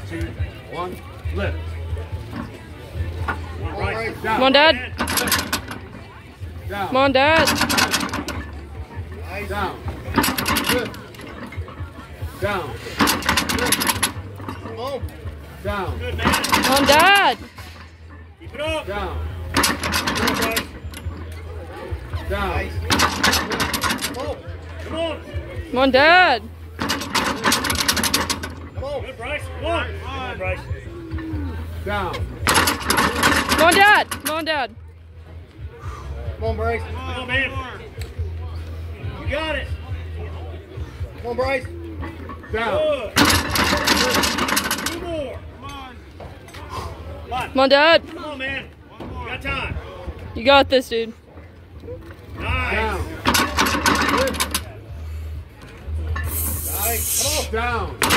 2, 1, lift. Right. Down. Come on, Dad. Down. Come on, Dad. Nice. Down. Lift. Down. Come on. Down. Good, man. Come on, Dad. Keep it up. Down. Come on, Bryce. Down. Nice. Come on. Come on. Come on, Dad. Come on. Good, Bryce. Come on. Come on, Bryce. Down. Come on, Dad. Come on, Dad. Come on, Bryce. Come on, man. You got it. Come on, Bryce. Down. Good. 2 more. Come on. Come on, Dad. Come on, man. You got time. You got this, dude. Nice. Down. Nice. Come on. Down.